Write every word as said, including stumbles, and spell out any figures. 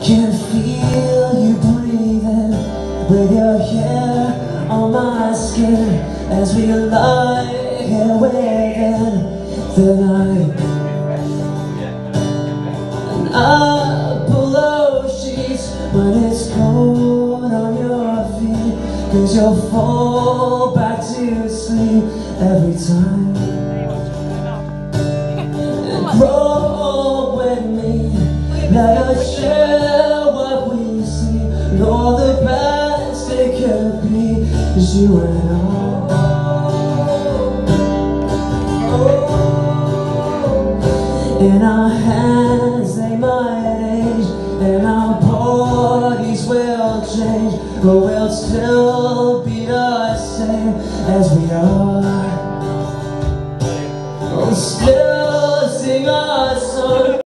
can feel you breathing with your hair on my skin as we lie here waiting the night. And I pull those sheets when it's cold on your feet, 'cause you'll fall back to sleep every time. And grow with me, let us share what we see, and all the best it could be is you and I. In our hands they might age, and our bodies will change, but we'll still be the same as we are. We'll still sing our song.